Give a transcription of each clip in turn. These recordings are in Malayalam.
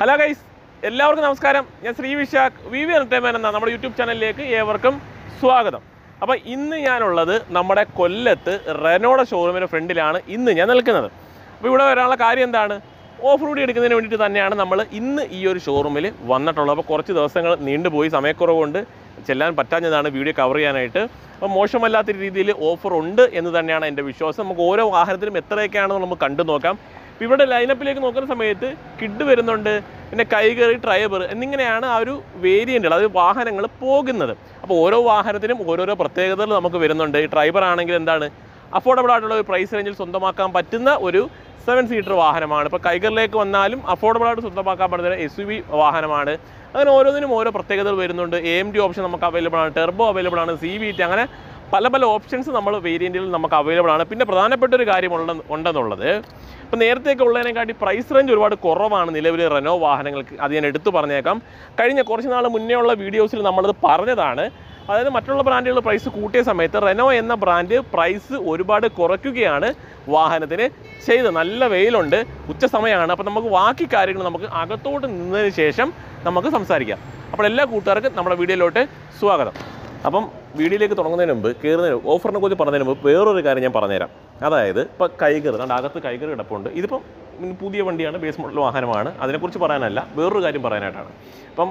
ഹലോ ഗൈസ്, എല്ലാവർക്കും നമസ്കാരം. ഞാൻ ശ്രീ വിശാഖ് VV Entertainment എന്ന നമ്മുടെ യൂട്യൂബ് ചാനലിലേക്ക് ഏവർക്കും സ്വാഗതം. അപ്പോൾ ഇന്ന് ഞാനുള്ളത് നമ്മുടെ കൊല്ലത്ത് റെനോയുടെ ഷോറൂമിൻ്റെ ഫ്രണ്ടിലാണ് ഇന്ന് ഞാൻ നിൽക്കുന്നത്. അപ്പോൾ ഇവിടെ വരാനുള്ള കാര്യം എന്താണ്? ഓഫ് റോഡ് എടുക്കുന്നതിന് വേണ്ടിയിട്ട് തന്നെയാണ് നമ്മൾ ഇന്ന് ഈ ഒരു ഷോറൂമിൽ വന്നിട്ടുള്ളത്. അപ്പോൾ കുറച്ച് ദിവസങ്ങൾ നീണ്ടുപോയി, സമയക്കുറവുകൊണ്ട് ചെല്ലാൻ പറ്റാഞ്ഞതാണ് വീഡിയോ കവർ ചെയ്യാനായിട്ട്. അപ്പോൾ മോശമല്ലാത്ത രീതിയിൽ ഓഫർ ഉണ്ട് എന്ന് തന്നെയാണ് എൻ്റെ വിശ്വാസം. നമുക്ക് ഓരോ വാഹനത്തിനും എത്രയൊക്കെയാണെന്ന് നമുക്ക് കണ്ടു നോക്കാം. ഇപ്പോൾ ഇവിടെ ലൈനപ്പിലേക്ക് നോക്കുന്ന സമയത്ത് കിഡ് വരുന്നുണ്ട്, പിന്നെ കൈകറി, ട്രൈബർ എന്നിങ്ങനെയാണ് ആ ഒരു വേരിയൻറ്റുകൾ, അത് വാഹനങ്ങൾ പോകുന്നത്. അപ്പോൾ ഓരോ വാഹനത്തിനും ഓരോരോ പ്രത്യേകതകൾ നമുക്ക് വരുന്നുണ്ട്. ഈ ട്രൈബർ ആണെങ്കിൽ എന്താണ്, അഫോർഡബിൾ ആയിട്ടുള്ള ഒരു പ്രൈസ് റേഞ്ചിൽ സ്വന്തമാക്കാൻ പറ്റുന്ന ഒരു 7 സീറ്റർ വാഹനമാണ്. ഇപ്പോൾ കൈകറിലേക്ക് വന്നാലും അഫോർഡബിൾ ആയിട്ട് സ്വന്തമാക്കാൻ പറ്റുന്ന SUV വാഹനമാണ്. അങ്ങനെ ഓരോന്നിനും ഓരോ പ്രത്യേകതകൾ വരുന്നുണ്ട്. AMD ഓപ്ഷൻ നമുക്ക് അവൈലബിൾ ആണ്, ടെർബോ അവൈലബിൾ ആണ്, CVT, അങ്ങനെ പല പല ഓപ്ഷൻസ് നമ്മൾ വേരിയൻറ്റുകൾ നമുക്ക് അവൈലബിൾ ആണ്. പിന്നെ പ്രധാനപ്പെട്ട ഒരു കാര്യം ഉണ്ടെന്നുള്ളത്, ഇപ്പോൾ നേരത്തെയൊക്കെ ഉള്ളതിനെക്കാട്ടി പ്രൈസ് റേഞ്ച് ഒരുപാട് കുറവാണ് നിലവിൽ റെനോ വാഹനങ്ങൾക്ക്. അത് ഞാൻ എടുത്തു പറഞ്ഞേക്കാം. കഴിഞ്ഞ കുറച്ച് നാൾ മുന്നേ ഉള്ള വീഡിയോസിൽ നമ്മളത് പറഞ്ഞതാണ്. അതായത് മറ്റുള്ള ബ്രാൻഡുകൾ പ്രൈസ് കൂട്ടിയ സമയത്ത് റെനോ എന്ന ബ്രാൻഡ് പ്രൈസ് ഒരുപാട് കുറയ്ക്കുകയാണ് വാഹനത്തിന് ചെയ്ത്. നല്ല വെയിലുണ്ട്, ഉച്ച സമയമാണ്. അപ്പോൾ നമുക്ക് ബാക്കി കാര്യങ്ങൾ നമുക്ക് അകത്തോട്ട് നിന്നതിന് ശേഷം നമുക്ക് സംസാരിക്കാം. അപ്പോൾ എല്ലാ കൂട്ടുകാർക്കും നമ്മുടെ വീഡിയോയിലോട്ട് സ്വാഗതം. അപ്പം വീഡിയോയിലേക്ക് തുടങ്ങുന്നതിന് മുമ്പ്, കയറുന്നതിന് ഓഫറിനെ കുറിച്ച് പറഞ്ഞതിന് മുമ്പ് വേറൊരു കാര്യം ഞാൻ പറഞ്ഞുതരാം. അതായത് ഇപ്പോൾ കൈകറി, അതുകൊണ്ട് അകത്ത് കൈകറി കിടപ്പുണ്ട്. ഇതിപ്പം പുതിയ വണ്ടിയാണ്, ബേസ് മോഡൽ വാഹനമാണ്. അതിനെക്കുറിച്ച് പറയാനല്ല, വേറൊരു കാര്യം പറയാനായിട്ടാണ്. ഇപ്പം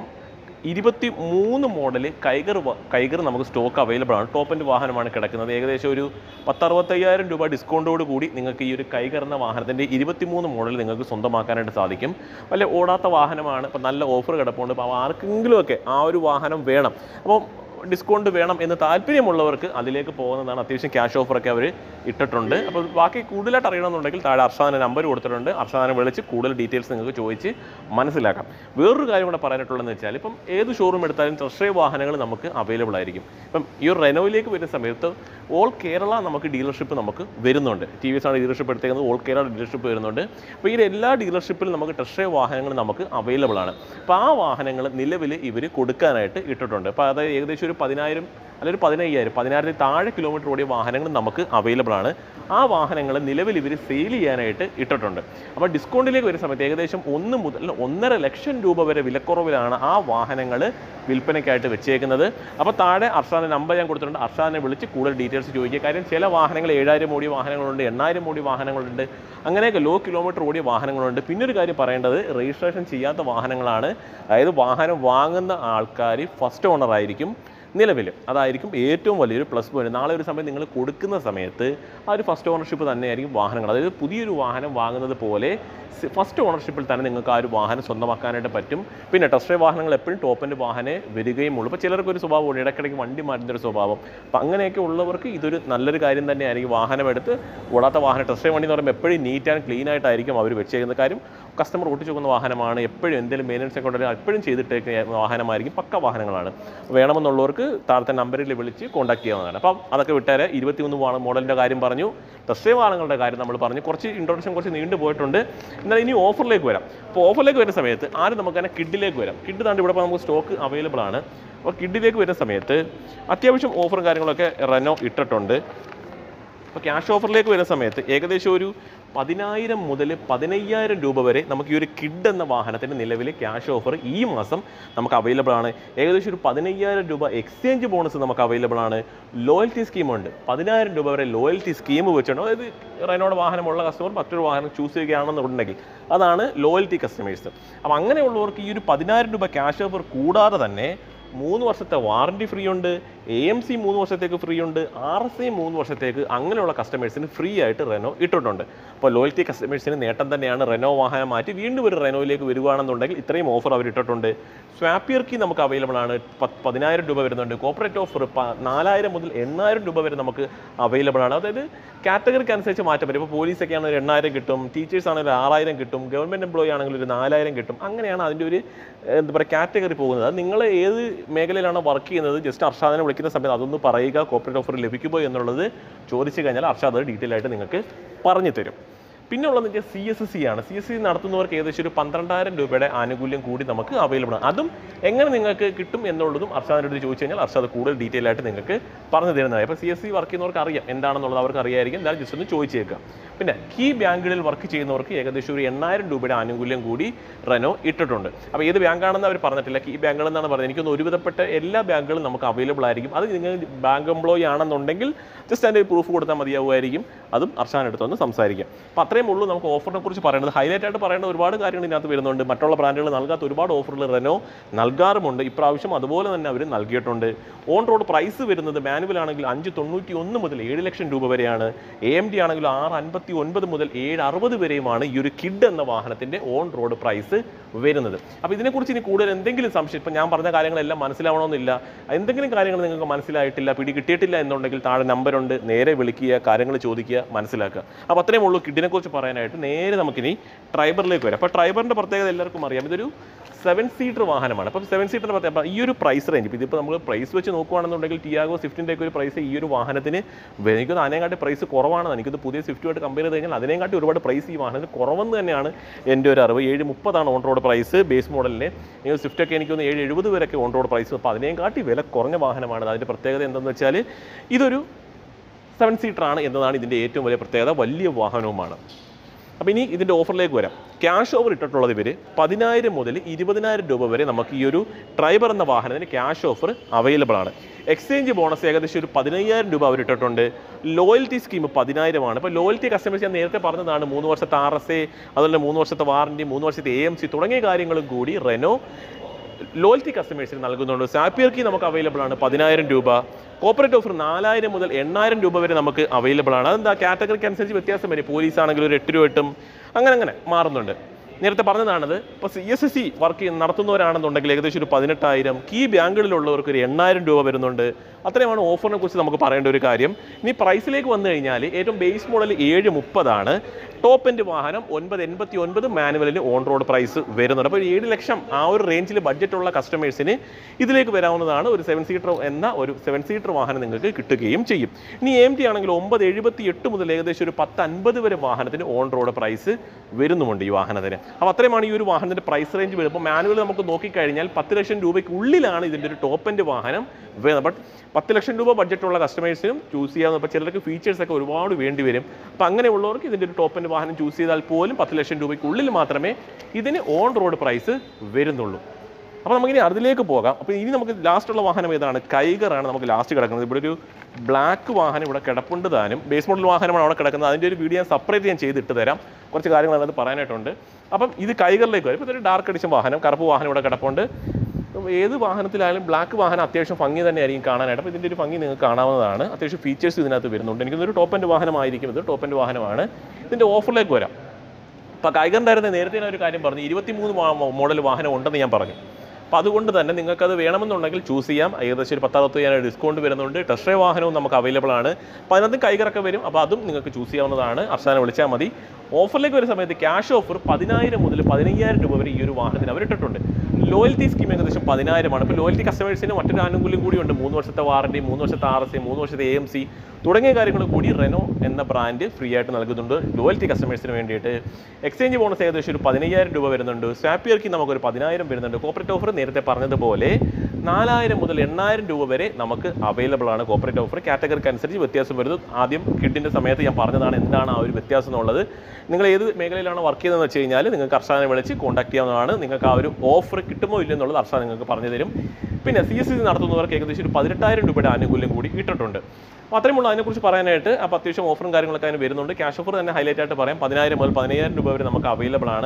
23 മോഡൽ കൈകർ നമുക്ക് സ്റ്റോക്ക് അവൈലബിൾ ആണ്. ടോപ്പ് എൻഡ് വാഹനമാണ് കിടക്കുന്നത്. ഏകദേശം ഒരു 10-65,000 രൂപ ഡിസ്കൗണ്ടോട് കൂടി നിങ്ങൾക്ക് ഈ ഒരു കൈകർ എന്ന വാഹനത്തിൻ്റെ 23 മോഡൽ നിങ്ങൾക്ക് സ്വന്തമാക്കാനായിട്ട് സാധിക്കും. വലിയ ഓടാത്ത വാഹനമാണ്. അപ്പോൾ നല്ല ഓഫർ കിടപ്പുണ്ട്. അപ്പോൾ ആർക്കെങ്കിലുമൊക്കെ ആ ഒരു വാഹനം വേണം, അപ്പോൾ ഡിസ്കൗണ്ട് വേണം എന്ന് താല്പര്യമുള്ളവർക്ക് അതിലേക്ക് പോകുന്നതാണ്. അത്യാവശ്യം ക്യാഷ് ഓഫറൊക്കെ അവർ ഇട്ടിട്ടുണ്ട്. അപ്പോൾ ബാക്കി കൂടുതലായിട്ട് അറിയണമെന്നുണ്ടെങ്കിൽ താഴെ അർഷാദിൻ്റെ നമ്പർ കൊടുത്തിട്ടുണ്ട്. അർഷാദിനെ വിളിച്ച് കൂടുതൽ ഡീറ്റെയിൽസ് നിങ്ങൾക്ക് ചോദിച്ച് മനസ്സിലാക്കാം. വേറൊരു കാര്യം കൂടെ പറയാനായിട്ടുള്ളതെന്ന് വെച്ചാൽ, ഇപ്പം ഏത് ഷോറൂം എടുത്താലും ടെസ്റ്റ് ഡ്രൈവ് വാഹനങ്ങൾ നമുക്ക് അവൈലബിൾ ആയിരിക്കും. ഇപ്പം ഈ ഒരു റെനോയിലേക്ക് വരുന്ന സമയത്ത് ഓൾ കേരള നമുക്ക് ഡീലർഷിപ്പ് നമുക്ക് വരുന്നുണ്ട്. TVS ആണ് ഡീലർഷിപ്പ് എടുത്തേക്കുന്നത്, ഓൾ കേരള ഡീലർഷിപ്പ് വരുന്നുണ്ട്. അപ്പോൾ ഈ എല്ലാ ഡീലർഷിപ്പിലും നമുക്ക് ടെസ്റ്റ് ഡ്രൈവ് വാഹനങ്ങൾ നമുക്ക് അവൈലബിൾ ആണ്. അപ്പോൾ ആ വാഹനങ്ങൾ നിലവിൽ ഇവർ കൊടുക്കാനായിട്ട് ഇട്ടിട്ടുണ്ട്. അപ്പോൾ അത് ഏകദേശം ഒരു 10,000 അല്ലെങ്കിൽ 15,000 താഴെ കിലോമീറ്റർ ഓടിയ വാഹനങ്ങൾ നമുക്ക് അവൈലബിൾ ആണ്. ആ വാഹനങ്ങൾ നിലവിൽ ഇവർ സെയിൽ ചെയ്യാനായിട്ട് ഇട്ടിട്ടുണ്ട്. അപ്പോൾ ഡിസ്കൗണ്ടിലേക്ക് വരുന്ന സമയത്ത് ഏകദേശം 1 മുതൽ 1.5 ലക്ഷം രൂപ വരെ വിലക്കുറവിലാണ് ആ വാഹനങ്ങൾ വിൽപ്പനയ്ക്കായിട്ട് വെച്ചേക്കുന്നത്. അപ്പോൾ താഴെ അർഷാദിൻ്റെ നമ്പർ ഞാൻ കൊടുത്തിട്ടുണ്ട്. അർഷാദിനെ വിളിച്ച് കൂടുതൽ ഡീറ്റെയിൽസ് ചോദിക്കുക. കാര്യം ചില വാഹനങ്ങൾ 7,000 ഓടിയ വാഹനങ്ങളുണ്ട്, 8,000 ഓടിയ വാഹനങ്ങളുണ്ട്, അങ്ങനെയൊക്കെ ലോ കിലോമീറ്റർ ഓടിയ വാഹനങ്ങളുണ്ട്. പിന്നൊരു കാര്യം പറയേണ്ടത്, രജിസ്ട്രേഷൻ ചെയ്യാത്ത വാഹനങ്ങളാണ്. അതായത് വാഹനം വാങ്ങുന്ന ആൾക്കാർ ഫസ്റ്റ് ഓണർ ആയിരിക്കും നിലവിൽ. അതായിരിക്കും ഏറ്റവും വലിയൊരു പ്ലസ് പോയിന്റ്. നാളെ ഒരു സമയം നിങ്ങൾ കൊടുക്കുന്ന സമയത്ത് ആ ഒരു ഫസ്റ്റ് ഓണർഷിപ്പ് തന്നെയായിരിക്കും വാഹനങ്ങൾ. അതായത് പുതിയൊരു വാഹനം വാങ്ങുന്നത് പോലെ ഫസ്റ്റ് ഓണർഷിപ്പിൽ തന്നെ നിങ്ങൾക്ക് ആ ഒരു വാഹനം സ്വന്തമാക്കാനായിട്ട് പറ്റും. പിന്നെ ടെസ്റ്റ് ഡ്രൈവ് വാഹനങ്ങൾ എപ്പോഴും ടോപ്പ് എൻഡ് വാഹനമേ വരികയും ഉള്ളൂ. ഇപ്പോൾ ചിലർക്ക് ഒരു സ്വഭാവമുണ്ട്, ഇടയ്ക്കിടയ്ക്ക് വണ്ടി മാറ്റുന്നൊരു സ്വഭാവം. അപ്പോൾ അങ്ങനെയൊക്കെ ഉള്ളവർക്ക് ഇതൊരു നല്ലൊരു കാര്യം തന്നെയായിരിക്കും. വാഹനം എടുത്ത് ഓടാത്ത വാഹനം, ടെസ്റ്റ് ഡ്രൈവ് വണ്ടി എന്ന് പറയുമ്പോൾ എപ്പോഴും നീറ്റ് ആൻഡ് ക്ലീൻ ആയിട്ടായിരിക്കും അവർ വെച്ചേക്കുന്ന. കാര്യം കസ്റ്റമർ ഓട്ടിച്ചു പോകുന്ന വാഹനമാണ്. എപ്പോഴും എന്തെങ്കിലും മെയിൻ്റനൻസ് ഒക്കെ ഉണ്ടെങ്കിൽ എപ്പോഴും ചെയ്തിട്ടേക്കുന്ന വാഹനമായിരിക്കും. പക്ക വാഹനങ്ങളാണ്. വേണമെന്നുള്ളവർക്ക് താഴത്തെ നമ്പറിൽ വിളിച്ച് കോൺടാക്ട് ചെയ്യാവുന്നതാണ്. അപ്പം അതൊക്കെ വിട്ടാൽ 23 മോഡലിൻ്റെ കാര്യം പറഞ്ഞു, ടെസ്റ്റ് ഡ്രൈവ് വാഹനങ്ങളുടെ കാര്യം നമ്മൾ പറഞ്ഞു. കുറച്ച് ഇൻട്രൊഡക്ഷൻ കുറച്ച് നീണ്ടു പോയിട്ടുണ്ട്. എന്നാൽ ഇനി ഓഫറിലേക്ക് വരാം. അപ്പോൾ ഓഫറിലേക്ക് വരുന്ന സമയത്ത് ആരും നമുക്ക് തന്നെ കിഡിലേക്ക് വരാം. കിഡ് താണ്ട് ഇവിടെ നമുക്ക് സ്റ്റോക്ക് അവൈലബിൾ ആണ്. അപ്പോൾ കിഡിലേക്ക് വരുന്ന സമയത്ത് അത്യാവശ്യം ഓഫറും കാര്യങ്ങളൊക്കെ റെനോ ഇട്ടിട്ടുണ്ട്. അപ്പോൾ ക്യാഷ് ഓഫറിലേക്ക് വരുന്ന സമയത്ത് ഏകദേശം ഒരു 10,000 മുതൽ 15,000 രൂപ വരെ നമുക്ക് ഈ ഒരു കിഡ് എന്ന വാഹനത്തിൻ്റെ നിലവിൽ ക്യാഷ് ഓഫർ ഈ മാസം നമുക്ക് അവൈലബിൾ ആണ്. ഏകദേശം ഒരു 15,000 രൂപ എക്സ്ചേഞ്ച് ബോണസ് നമുക്ക് അവൈലബിൾ ആണ്. ലോയൽറ്റി സ്കീമുണ്ട്. 10,000 രൂപ വരെ ലോയൽറ്റി സ്കീം വെച്ചിട്ടുണ്ട്. അതായത് റെനോയുടെ വാഹനമുള്ള കസ്റ്റമർ മറ്റൊരു വാഹനം ചൂസ് ചെയ്യുകയാണെന്നുണ്ടെങ്കിൽ അതാണ് ലോയൽറ്റി കസ്റ്റമേഴ്സ്. അപ്പോൾ അങ്ങനെയുള്ളവർക്ക് ഈ ഒരു 10,000 രൂപ ക്യാഷ് ഓഫർ കൂടാതെ തന്നെ 3 വർഷത്തെ വാറണ്ടി ഫ്രീ ഉണ്ട്, AMC 3 വർഷത്തേക്ക് ഫ്രീ ഉണ്ട്, RSI 3 വർഷത്തേക്ക്, അങ്ങനെയുള്ള കസ്റ്റമേഴ്സിന് ഫ്രീ ആയിട്ട് റെനോ ഇട്ടിട്ടുണ്ട്. അപ്പോൾ ലോയൽറ്റി കസ്റ്റമേഴ്സിന് നേട്ടം തന്നെയാണ്. റെനോ വാഹനം മാറ്റി വീണ്ടും ഒരു റെനോയിലേക്ക് വരികയാണെന്നുണ്ടെങ്കിൽ ഇത്രയും ഓഫർ അവർ ഇട്ടിട്ടുണ്ട്. സ്വാപ്പിയർ കീ നമുക്ക് അവൈലബിൾ ആണ്. 10,000 രൂപ വരുന്നുണ്ട്. കോർപ്പറേറ്റ് ഓഫർ 4,000 മുതൽ 8,000 രൂപ വരെ നമുക്ക് അവൈലബിൾ ആണ്. അതായത് കാറ്റഗറിക്ക് അനുസരിച്ച് മാറ്റം വരും. ഇപ്പോൾ പോലീസൊക്കെ ആണെങ്കിൽ 8,000 കിട്ടും, ടീച്ചേഴ്സ് ആണെങ്കിൽ 6,000 കിട്ടും, ഗവൺമെൻറ് എംപ്ലോയി ആണെങ്കിൽ ഒരു 4,000 കിട്ടും. അങ്ങനെയാണ് അതിൻ്റെ ഒരു എന്താ പറയുക കാറ്റഗറി പോകുന്നത്. അത് നിങ്ങൾ ഏത് മേഖലയിലാണ് വർക്ക് ചെയ്യുന്നത് ജസ്റ്റ് അർഷാദിനെ വിളിക്കുന്ന സമയത്ത് അതൊന്ന് പറയുക. കോർപ്പറേറ്റ് ഓഫർ ലഭിക്കുമോ എന്നുള്ളത് ചോദിച്ചു കഴിഞ്ഞാൽ അർഷാദ് ഡീറ്റെയിൽ ആയിട്ട് നിങ്ങൾക്ക് പറഞ്ഞു തരും. പിന്നെ ഉള്ളതെന്ന് വെച്ചാൽ CSC ആണ്. CSC നടത്തുന്നവർക്ക് ഏകദേശം ഒരു 12,000 രൂപയുടെ ആനുകൂല്യം കൂടി നമുക്ക് അവൈലബിൾ ആണ്. അതും എങ്ങനെ നിങ്ങൾക്ക് കിട്ടും എന്നുള്ളതും അർഷാദിൻ്റെ അടുത്ത് ചോദിച്ചു കഴിഞ്ഞാൽ അർഷാദ് കൂടുതൽ ഡീറ്റെയിൽ ആയിട്ട് നിങ്ങൾക്ക് പറഞ്ഞു തരുന്നതായി. അപ്പോൾ CSC വർക്ക് ചെയ്യുന്നവർക്ക് അറിയാം എന്താണെന്നുള്ളത്, അവർക്ക് അറിയായിരിക്കും. എന്തായാലും ജസ്റ്റ് ഒന്ന് ചോദിച്ചേക്കാം. പിന്നെ കീ ബാങ്കുകളിൽ വർക്ക് ചെയ്യുന്നവർക്ക് ഏകദേശം ഒരു 8,000 രൂപയുടെ ആനുകൂല്യം കൂടി റെനോ ഇട്ടിട്ടുണ്ട്. അപ്പോൾ ഏത് ബാങ്കാണെന്ന് അവർ പറഞ്ഞിട്ടില്ല, കീ ബാങ്കുകൾ എന്നാണ് പറഞ്ഞത്. എനിക്കൊന്ന് ഒരുവിധപ്പെട്ട എല്ലാ ബാങ്കുകളും നമുക്ക് അവൈലബിൾ ആയിരിക്കും. അത് നിങ്ങൾ ബാങ്ക് എംപ്ലോയി ആണെന്നുണ്ടെങ്കിൽ ജസ്റ്റ് അതിൻ്റെ പ്രൂഫ് കൊടുത്താൽ മതിയാവുമായിരിക്കും. അതും അർഷാൻ എടുത്തൊന്ന് സംസാരിക്കാം. അപ്പോൾ അത്രയും ഉള്ളൂ നമുക്ക് ഓഫറിനെ കുറിച്ച് പറയുന്നത്. ഹൈലൈറ്റ് ആയിട്ട് പറയേണ്ട ഒരുപാട് കാര്യങ്ങൾ ഇതിനകത്ത് വരുന്നുണ്ട്. മറ്റുള്ള ബ്രാൻഡുകൾ നൽകാത്ത ഒരുപാട് ഓഫറുകൾ റെനോ നൽകാറുമുണ്ട്. ഇപ്രാവശ്യം അതുപോലെ തന്നെ അവർ നൽകിയിട്ടുണ്ട്. ഓൺ റോഡ് പ്രൈസ് വരുന്നത് മാനുവൽ ആണെങ്കിൽ 591 മുതൽ 7 ലക്ഷം രൂപ വരെയാണ്. AMD ആണെങ്കിൽ 659 മുതൽ 760 വരെയുമാണ് ഈ ഒരു കിഡ് എന്ന വാഹനത്തിൻ്റെ ഓൺ റോഡ് പ്രൈസ് വരുന്നത്. അപ്പോൾ ഇതിനെക്കുറിച്ച് ഇനി കൂടുതൽ എന്തെങ്കിലും സംശയം, ഇപ്പം ഞാൻ പറഞ്ഞ കാര്യങ്ങളെല്ലാം മനസ്സിലാവണമെന്നില്ല, എന്തെങ്കിലും കാര്യങ്ങൾ നിങ്ങൾക്ക് മനസ്സിലായിട്ടില്ല, പിടി കിട്ടിയിട്ടില്ല എന്നുണ്ടെങ്കിൽ താഴെ നമ്പറുണ്ട്, നേരെ വിളിക്കുക, കാര്യങ്ങൾ ചോദിക്കുക, മനസ്സിലാക്കുക. അപ്പോൾ അത്രയും ഉള്ളൂ കിഡിനെ കുറിച്ച് പറയാനായിട്ട്. നേരെ നമുക്കിനി ട്രൈബറിലേക്ക് വരാം. അപ്പോൾ ട്രൈബറിൻ്റെ പ്രത്യേകത എല്ലാവർക്കും അറിയാം, ഇതൊരു 7 സീറ്റർ വാഹനമാണ്. അപ്പം 7 സീറ്ററിൻ്റെ പ്രത്യേകത ഈ ഒരു പ്രൈസ് റേഞ്ച്, ഇതിപ്പോൾ നമ്മൾ പ്രൈസ് വെച്ച് നോക്കുകയാണെന്നുണ്ടെങ്കിൽ ടിയാഗോ സ്വിഫ്റ്റിൻ്റെ ഒക്കെ ഒരു പ്രൈസ് ഈ ഒരു വാഹനത്തിന് എനിക്കൊന്ന് അതിനെക്കാട്ടി പ്രൈസ് കുറവാണ്. എനിക്കത് പുതിയ സ്വിഫ്റ്റുമായിട്ട് കമ്പയർ ചെയ്ത് കഴിഞ്ഞാൽ അതിനെക്കാട്ടി ഒരുപാട് പ്രൈസ് ഈ വാഹനത്തിന് കുറവെന്ന് തന്നെയാണ് എൻ്റെ ഒരു അറിവ്. 730 ഓൺ റോഡ് പ്രൈസ് ബേസ് മോഡലിന്. ഈ സ്വിഫ്റ്റൊക്കെ എനിക്കൊന്ന് 770 വരെയൊക്കെ ഓൺ റോഡ് പ്രൈസ്. അപ്പോൾ അതിനെക്കാട്ടി വില കുറഞ്ഞ വാഹനമാണ്. അതിൻ്റെ പ്രത്യേകത എന്തെന്ന് വെച്ചാൽ ഇതൊരു 7 സീറ്ററാണ് എന്നതാണ് ഇതിൻ്റെ ഏറ്റവും വലിയ പ്രത്യേകത. വലിയ വാഹനവുമാണ്. അപ്പോൾ ഇനി ഇതിൻ്റെ ഓഫറിലേക്ക് വരാം. ക്യാഷ് ഓഫർ ഇട്ടിട്ടുള്ളത് ഇവർ 10,000 മുതൽ 20,000 രൂപ വരെ നമുക്ക് ഈ ഒരു ട്രൈബർ എന്ന വാഹനത്തിന് ക്യാഷ് ഓഫർ അവൈലബിൾ ആണ്. എക്സ്ചേഞ്ച് ബോണസ് ഏകദേശം ഒരു 15,000 രൂപ അവർ ഇട്ടിട്ടുണ്ട്. ലോയൽറ്റി സ്കീം 10,000 ആണ്. അപ്പോൾ ലോയൽറ്റി കസ്റ്റമേഴ്സ് ഞാൻ നേരത്തെ പറഞ്ഞതാണ്, 3 വർഷത്തെ RSA, അതുപോലെ 3 വർഷത്തെ വാറൻറ്റി, 3 വർഷത്തെ AMC തുടങ്ങിയ കാര്യങ്ങളും കൂടി റെനോ ലോയൽറ്റി കസ്റ്റമേഴ്സിന് നൽകുന്നുണ്ട്. സാപ്പിയർ കീ നമുക്ക് അവൈലബിൾ ആണ് 10,000 രൂപ. കോർപ്പറേറ്റ് ഓഫർ 4,000 മുതൽ 8,000 രൂപ വരെ നമുക്ക് അവൈലബിൾ ആണ്. അതെന്താ കാറ്റഗറിക്ക് അനുസരിച്ച് വ്യത്യാസം വരും. പോലീസ് ആണെങ്കിൽ ഒരു 8 രൂപ കിട്ടും, അങ്ങനെ മാറുന്നുണ്ട്. നേരത്തെ പറഞ്ഞതാണത്. ഇപ്പോൾ CSC വർക്ക് നടത്തുന്നവരാണെന്നുണ്ടെങ്കിൽ ഏകദേശം ഒരു 18,000, കീ ബാങ്കുകളിലുള്ളവർക്ക് ഒരു 8,000 രൂപ വരുന്നുണ്ട്. അത്രയുമാണ് ഓഫറിനെ കുറിച്ച് നമുക്ക് പറയേണ്ട ഒരു കാര്യം. ഇനി പ്രൈസിലേക്ക് വന്നു കഴിഞ്ഞാൽ ഏറ്റവും ബേസ് മോഡൽ 730 ആണ്. ടോപ്പ് എൻഡ് വാഹനം 989 മാനുവലിന് ഓൺ റോഡ് പ്രൈസ് വരുന്നുണ്ട്. അപ്പോൾ 7 ലക്ഷം ആ ഒരു റേഞ്ചിൽ ബഡ്ജറ്റുള്ള കസ്റ്റമേഴ്സിന് ഇതിലേക്ക് വരാവുന്നതാണ്. ഒരു 7 സീറ്റർ എന്ന ഒരു 7 സീറ്റർ വാഹനം നിങ്ങൾക്ക് കിട്ടുകയും ചെയ്യും. ഇനി AMT ആണെങ്കിൽ 978 മുതൽ ഏകദേശം ഒരു 1050 വരെ വാഹനത്തിന് ഓൺ റോഡ് പ്രൈസ് വരുന്നുമുണ്ട് ഈ വാഹനത്തിന്. അപ്പോൾ അത്രയുമാണ് ഈ ഒരു വാഹനത്തിൻ്റെ പ്രൈസ് റേഞ്ച് വരുന്നത്. അപ്പോൾ മാനുവൽ നമുക്ക് നോക്കിക്കഴിഞ്ഞാൽ 10 ലക്ഷം രൂപയ്ക്കുള്ളിലാണ് ഇതിൻ്റെ ഒരു ടോപ്പ് എൻഡ് വാഹനം വരുന്നത്. ബട്ട് 10 ലക്ഷം രൂപ ബഡ്ജറ്റുള്ള കസ്റ്റമേഴ്സിനും ചൂസ് ചെയ്യാവുന്ന. അപ്പോൾ ചിലർക്ക് ഫീച്ചേഴ്സൊക്കെ ഒരുപാട് വേണ്ടി വരും. അപ്പോൾ അങ്ങനെയുള്ളവർക്ക് ഇതിൻ്റെ ഒരു ടോപ്പ് എൻഡ് വാഹനം ചൂസ് ചെയ്താൽ പോലും 10 ലക്ഷം രൂപയ്ക്കുള്ളിൽ മാത്രമേ ഇതിന് ഓൺ റോഡ് പ്രൈസ് വരുന്നുള്ളൂ. അപ്പോൾ നമുക്കിനി അതിലേക്ക് പോകാം. അപ്പോൾ ഇനി നമുക്ക് ലാസ്റ്റുള്ള വാഹനം ഏതാണ്? കൈഗറാണ് നമുക്ക് ലാസ്റ്റ് കിടക്കുന്നത്. ഇവിടെ ഒരു ബ്ലാക്ക് വാഹനം ഇവിടെ കിടപ്പുണ്ട്. താനും ബേസ് മോഡൽ വാഹനമാണ് അവിടെ കിടക്കുന്നത്. അതിൻ്റെ ഒരു വീഡിയോ സെപ്പറേറ്റ് ഞാൻ ചെയ്തിട്ട് തരാം. കുറച്ച് കാര്യങ്ങൾ അതിനകത്ത് പറയാനായിട്ടുണ്ട്. അപ്പം ഇത് കൈഗറിലേക്ക് വരും. ഇപ്പോൾ ഇതൊരു ഡാർക്ക് എഡിഷൻ വാഹനം, കറുപ്പ് വാഹനം ഇവിടെ കിടപ്പുണ്ട്. ഏത് വാഹനത്തിലായാലും ബ്ലാക്ക് വാഹനം അത്യാവശ്യം ഭംഗി തന്നെയായിരിക്കും കാണാനായിട്ട്. അപ്പോൾ ഇതിൻ്റെ ഒരു ഭംഗി നിങ്ങൾക്ക് കാണാവുന്നതാണ്. അത്യാവശ്യം ഫീച്ചേഴ്സ് ഇതിനകത്ത് വരുന്നുണ്ട്. എനിക്കൊരു ടോപ്പ് എൻഡ് വാഹനമായിരിക്കും. ഇത് ടോപ്പ് എൻഡ് വാഹനമാണ്. ഇതിൻ്റെ ഓഫറിലേക്ക് വരാം. അപ്പോൾ കൈഗറിൻ്റെ ആയിരുന്നു നേരത്തെ ഞാൻ ഒരു കാര്യം പറഞ്ഞു, 23 മോഡൽ വാഹനം ഉണ്ടെന്ന് ഞാൻ പറഞ്ഞു. അപ്പോൾ അതുകൊണ്ട് തന്നെ നിങ്ങൾക്കത് വേണമെന്നുണ്ടെങ്കിൽ ചൂസ് ചെയ്യാം. ഏകദേശം ഒരു 10-15 ഡിസ്കൗണ്ട് വരുന്നുണ്ട്. ടെസ്റ്റ് ഡ്രൈവ് വാഹനവും നമുക്ക് അവൈലബിൾ ആണ്. അപ്പോൾ അതിനകത്ത് കൈഗറൊക്കെ വരും. അപ്പോൾ അതും നിങ്ങൾക്ക് ചൂസ് ചെയ്യാവുന്നതാണ്. അർഷാനെ വിളിച്ചാൽ മതി. ഓഫറിലേക്ക് വരുന്ന സമയത്ത് ക്യാഷ് ഓഫർ 10,000 മുതൽ 15,000 രൂപ വരെ ഈ ഒരു വാഹനത്തിന് അവരിട്ടിട്ടുണ്ട്. ലോയൽറ്റി സ്കീം ഏകദേശം 10,000 ആണ്. ഇപ്പോൾ ലോയൽറ്റി കസ്റ്റമേഴ്സിന് മറ്റൊരു ആനുകൂല്യം കൂടിയുണ്ട്. 3 വർഷത്തെ വാറൻറ്റി, 3 വർഷത്തെ RSA, 3 വർഷത്തെ AMC തുടങ്ങിയ കാര്യങ്ങൾ കൂടി റെനോ എന്ന ബ്രാൻഡ് ഫ്രീ ആയിട്ട് നൽകുന്നുണ്ട് ലോയൽറ്റി കസ്റ്റമേഴ്സിന് വേണ്ടിയിട്ട്. എക്സ്ചേഞ്ച് ബോണസ് ഏകദേശം ഒരു 15,000 രൂപ വരുന്നുണ്ട്. സ്വാപ്പിയർക്ക് നമുക്കൊരു 10,000 വരുന്നുണ്ട്. കോർപ്പറേറ്റ് ഓഫർ നേരത്തെ പറഞ്ഞതുപോലെ 4,000 മുതൽ 8,000 രൂപ വരെ നമുക്ക് അവൈലബിൾ ആണ്. കോർപ്പറേറ്റ് ഓഫർ കാറ്റഗറിക്ക് അനുസരിച്ച് വ്യത്യാസം വരുന്നത്. ആദ്യം കിഡിൻ്റെ സമയത്ത് ഞാൻ പറഞ്ഞതാണ് എന്താണ് ആ ഒരു വ്യത്യാസം എന്നുള്ളത്. നിങ്ങൾ ഏത് മേഖലയിലാണ് വർക്ക് ചെയ്തതെന്ന് വെച്ച് കഴിഞ്ഞാൽ നിങ്ങൾക്ക് അർഷാനെ വിളിച്ച് കോൺടാക്ട് ചെയ്യാവുന്നതാണ്. നിങ്ങൾക്ക് ആ ഒരു ഓഫർ കിട്ടുമോ ഇല്ലെന്നുള്ളത് അർഷാൻ നിങ്ങൾക്ക് പറഞ്ഞു തരും. പിന്നെ CSC നടത്തുന്നവർക്ക് ഏകദേശം ഒരു 18,000 രൂപയുടെ ആനുകൂല്യം കൂടി ഇട്ടിട്ടുണ്ട്. അപ്പോൾ അത്രയുമുള്ള അതിനെക്കുറിച്ച് പറയാനായിട്ട്. അപ്പോൾ അത്യാവശ്യം ഓഫറും കാര്യങ്ങളൊക്കെ അതിന് വരുന്നുണ്ട്. ക്യാഷ് ഓഫർ തന്നെ ഹൈലൈറ്റ് ആയിട്ട് പറയാം. 10,000 മുതൽ 15,000 രൂപ വരെ നമുക്ക് അവൈലബിൾ ആണ്.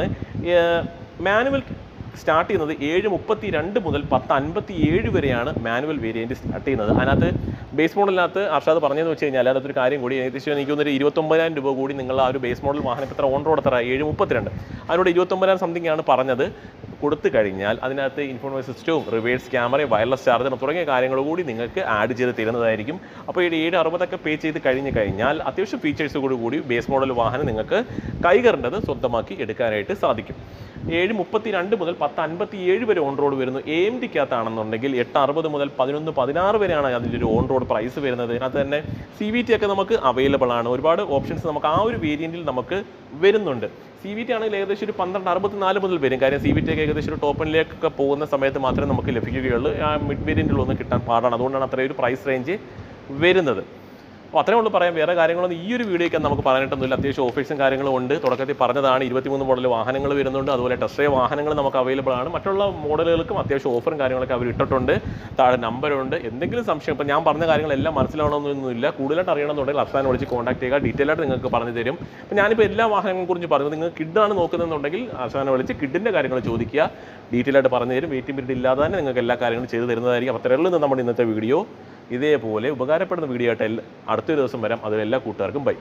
മാനുവൽ സ്റ്റാർട്ട് ചെയ്യുന്നത് 732 മുതൽ 1057 വരെയാണ് മാനുവൽ വേരിയൻറ്റ് സ്റ്റാർട്ട് ചെയ്യുന്നത്. അതിനകത്ത് ബേസ് മോഡലിനകത്ത് അർഷാദ് പറഞ്ഞതെന്ന് വെച്ച് കഴിഞ്ഞാൽ അതിനകത്തൊരു കാര്യം കൂടി, ഏകദേശം എനിക്കൊന്നൊരു 29,000 രൂപ കൂടി നിങ്ങൾ ആ ഒരു ബേസ് മോഡൽ വാഹനം എത്ര ഓൺ റോഡ് എത്ര 732 അതിനോട് 29,000 സംതിങ് ആണ് പറഞ്ഞത്. കൊടുത്തു കഴിഞ്ഞാൽ അതിനകത്ത് ഇൻഫോർമേഷൻ സിസ്റ്റവും റിവേഴ്സ് ക്യാമറയും വയർലെസ് ചാർജറും തുടങ്ങിയ കാര്യങ്ങൾ കൂടി നിങ്ങൾക്ക് ആഡ് ചെയ്ത് തരുന്നതായിരിക്കും. അപ്പോൾ ഈ 760 പേ ചെയ്ത് കഴിഞ്ഞാൽ അത്യാവശ്യം ഫീച്ചേഴ്സോട് കൂടി ബേസ് മോഡൽ വാഹനം നിങ്ങൾക്ക് കൈകറേണ്ടത് സ്വന്തമാക്കി എടുക്കാനായിട്ട് സാധിക്കും. 732 മുതൽ 1057 വരെ ഓൺ റോഡ് വരുന്നു. AMDക്കകത്താണെന്നുണ്ടെങ്കിൽ 860 മുതൽ 1116 വരെയാണ് അതിൻ്റെ ഒരു ഓൺ റോഡ് പ്രൈസ് വരുന്നത്. അതിനകത്ത് തന്നെ CVT ഒക്കെ നമുക്ക് അവൈലബിൾ ആണ്. ഒരുപാട് ഓപ്ഷൻസ് നമുക്ക് ആ ഒരു വേരിയൻറ്റിൽ നമുക്ക് വരുന്നുണ്ട്. CVT ആണെങ്കിൽ ഏകദേശം ഒരു 1264 മുതൽ വരും. കാര്യം CVT ഒക്കെ ഏകദേശം ഒരു ടോപ്പിലേക്കൊക്കെ പോകുന്ന സമയത്ത് മാത്രമേ നമുക്ക് ലഭിക്കുകയുള്ളൂ. ആ മിഡ് വേരിയൻറ്റിലൊന്നും കിട്ടാൻ പാടാണ്. അതുകൊണ്ടാണ് അത്രയും ഒരു പ്രൈസ് റേഞ്ച് വരുന്നത്. അപ്പോൾ അത്രയും ഉള്ളൂ പറയാം. വേറെ കാര്യങ്ങളൊന്നും ഈ ഒരു വീഡിയോയ്ക്ക് നമുക്ക് പറയാനായിട്ടൊന്നുമില്ല. അത്യാവശ്യം ഓഫേഴ്സും കാര്യങ്ങളും ഉണ്ട്. തുടക്കത്തിൽ പറഞ്ഞതാണ് 23 മോഡൽ വാഹനങ്ങൾ വരുന്നുണ്ട്. അതുപോലെ ടെസ്റ്റ് ഡ്രൈവ് വാഹനങ്ങൾ നമുക്ക് അവൈലബിൾ ആണ്. മറ്റുള്ള മോഡലുകൾക്കും അത്യാവശ്യം ഓഫറും കാര്യങ്ങളൊക്കെ അവർ ഇട്ടിട്ടുണ്ട്. താഴെ നമ്പറുണ്ട്. എന്തെങ്കിലും സംശയം ഇപ്പോൾ ഞാൻ പറഞ്ഞ കാര്യങ്ങളെല്ലാം മനസ്സിലാവണമെന്നൊന്നുമില്ല. കൂടുതലായിട്ട് അറിയണമെന്നുണ്ടെങ്കിൽ അഫ്സാനെ വിളിച്ച് കോൺടാക്ട് ചെയ്യുക. ഡീറ്റെയിൽ ആയിട്ട് നിങ്ങൾക്ക് പറഞ്ഞു തരും. അപ്പോൾ ഞാനിപ്പോൾ എല്ലാ വാഹനങ്ങളെ കുറിച്ച് പറഞ്ഞു. നിങ്ങൾ കിഡാണ് നോക്കുന്നതെന്നുണ്ടെങ്കിൽ അഫ്സാനെ വിളിച്ച് കിഡിൻ്റെ കാര്യങ്ങൾ ചോദിക്കുക. ഡീറ്റെയിൽ ആയിട്ട് പറഞ്ഞു തരും. വെയിറ്റിംഗ് പീരീഡ് ഇല്ലാതെ തന്നെ നിങ്ങൾക്ക് എല്ലാ കാര്യങ്ങളും ചെയ്തു തരുന്നതായിരിക്കും. അപ്പോൾ അത്രയേ ഉള്ളൂ നമ്മുടെ ഇന്നത്തെ വീഡിയോ. ഇതേപോലെ ഉപകാരപ്പെടുന്ന വീഡിയോ ആയിട്ട് അടുത്തൊരു ദിവസം വരാം. അതിൽ എല്ലാ കൂട്ടുകാർക്കും ബൈ.